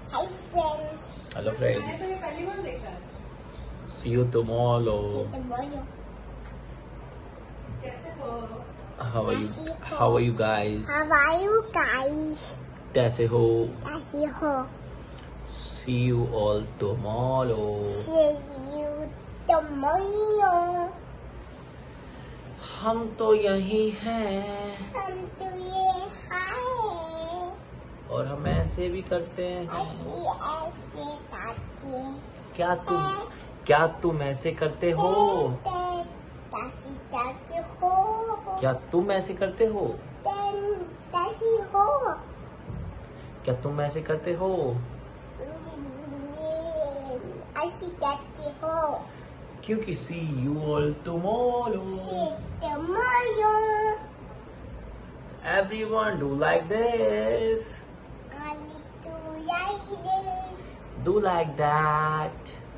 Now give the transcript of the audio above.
Hi friends. Hello friends. See you tomorrow. Tomorrow. How are you? How are you guys? How are you guys? कैसे हो? कैसे हो? See you all tomorrow. See you tomorrow. हम तो यही हैं हम तो ये हैं और हम ऐसे भी करते हैं। ऐसे ऐसे करते क्या तुम ऐसे करते हो? कैसे करते हो? क्या तुम ऐसे करते हो? कैसे हो? क्या तुम ऐसे करते हो? ऐसे करते हो? क्योंकि see you all tomorrow. See tomorrow. Everyone do like this. I need to like this. Do like that.